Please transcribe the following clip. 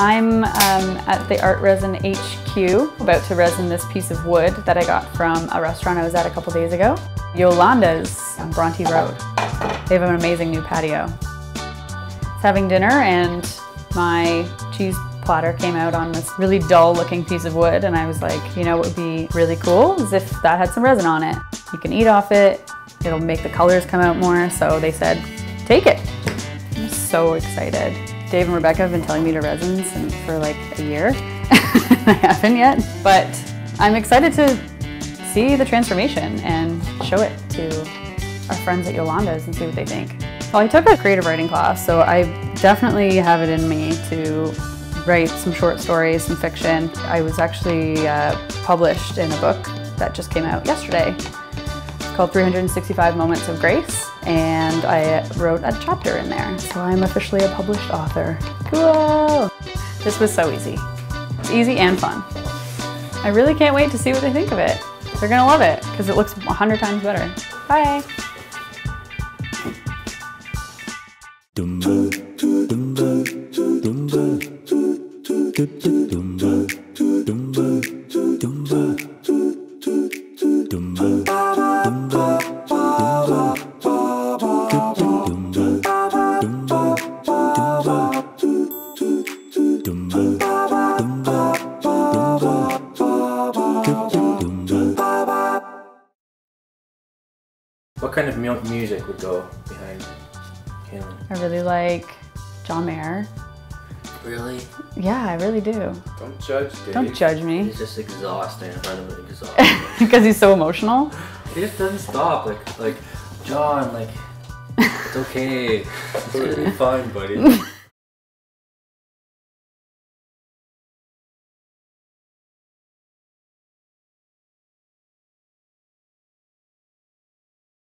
I'm at the ArtResin HQ, about to resin this piece of wood that I got from a restaurant I was at a couple days ago. Yolanda's on Bronte Road. They have an amazing new patio. I was having dinner and my cheese platter came out on this really dull looking piece of wood, and I was like, you know what would be really cool is if that had some resin on it. You can eat off it, it'll make the colors come out more, so they said, take it. I'm so excited. Dave and Rebecca have been telling me to resin for like a year. I haven't yet, but I'm excited to see the transformation and show it to our friends at Yolanda's and see what they think. Well, I took a creative writing class, so I definitely have it in me to write some short stories, some fiction. I was actually published in a book that just came out yesterday. It's called 365 Moments of Grace, and I wrote a chapter in there. So I'm officially a published author. Cool! This was so easy. It's easy and fun. I really can't wait to see what they think of it. They're gonna love it, because it looks 100 times better. Bye! What kind of music would go behind Kaylyn? I really like John Mayer. Really? Yeah, I really do. Don't judge Dave. Don't judge me. He's just exhausting. I find him exhausting. Because he's so emotional? He just doesn't stop. Like, John, like, it's okay. It's gonna be fine, buddy.